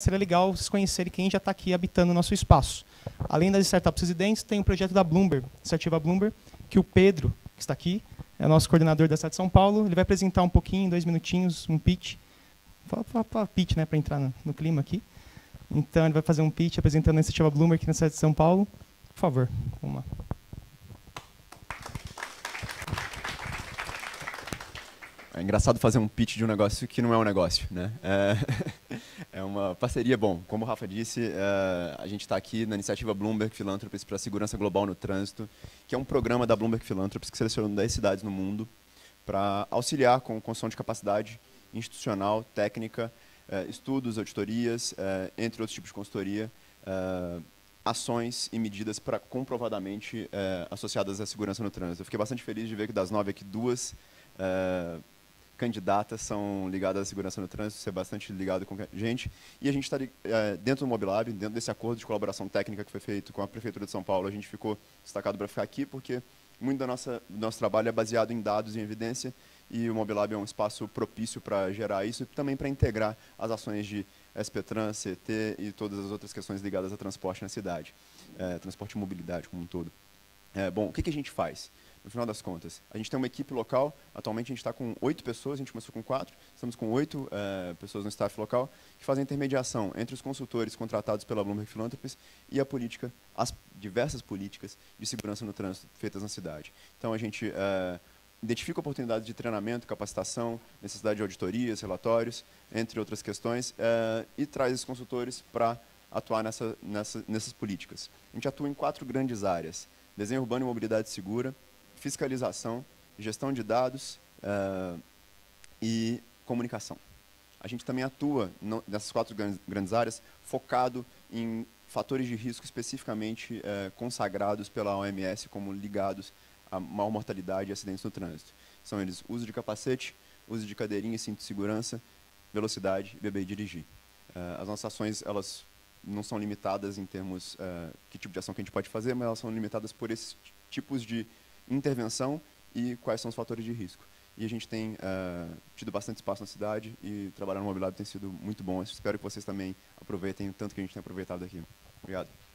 seria legal vocês conhecerem quem já está aqui habitando o nosso espaço. Além das startups residentes, tem um projeto da Bloomberg, iniciativa Bloomberg, que o Pedro, que está aqui, é o nosso coordenador da cidade de São Paulo. Ele vai apresentar um pouquinho, 2 minutinhos, um pitch. Fala pitch, né, para entrar no clima aqui. Então, ele vai fazer um pitch apresentando a iniciativa Bloomberg aqui na cidade de São Paulo. Por favor, vamos lá. É engraçado fazer um pitch de um negócio que não é um negócio, né? É uma parceria. Bom, como o Rafa disse, a gente está aqui na iniciativa Bloomberg Philanthropies para a Segurança Global no Trânsito, que é um programa da Bloomberg Philanthropies que seleciona 10 cidades no mundo para auxiliar com construção de capacidade institucional, técnica, estudos, auditorias, entre outros tipos de consultoria, ações e medidas comprovadamente associadas à segurança no trânsito. Eu fiquei bastante feliz de ver que das 9 aqui, 2 candidatas são ligadas à segurança no trânsito, isso é bastante ligado com a gente. E a gente está dentro do Mobilab, dentro desse acordo de colaboração técnica que foi feito com a Prefeitura de São Paulo, a gente ficou destacado para ficar aqui, porque muito do nosso trabalho é baseado em dados e em evidência, e o Mobilab é um espaço propício para gerar isso e também para integrar as ações de SP-Trans, CT e todas as outras questões ligadas a transporte na cidade, transporte e mobilidade como um todo. Bom, o que a gente faz? No final das contas, a gente tem uma equipe local, atualmente a gente está com 8 pessoas, a gente começou com 4, estamos com 8 pessoas no staff local, que fazem intermediação entre os consultores contratados pela Bloomberg Philanthropies e a política, as diversas políticas de segurança no trânsito feitas na cidade. Então a gente identifica oportunidades de treinamento, capacitação, necessidade de auditorias, relatórios, entre outras questões, e traz esses consultores para atuar nessas políticas. A gente atua em 4 grandes áreas: desenho urbano e mobilidade segura, fiscalização, gestão de dados e comunicação. A gente também atua nessas 4 grandes áreas, focado em fatores de risco especificamente consagrados pela OMS como ligados a maior mortalidade e acidentes no trânsito. São eles uso de capacete, uso de cadeirinha e cinto de segurança, velocidade, beber e dirigir. As nossas ações, elas não são limitadas em termos que tipo de ação que a gente pode fazer, mas elas são limitadas por esses tipos de intervenção e quais são os fatores de risco. E a gente tem tido bastante espaço na cidade e trabalhar no Mobilab tem sido muito bom. Eu espero que vocês também aproveitem o tanto que a gente tem aproveitado aqui. Obrigado.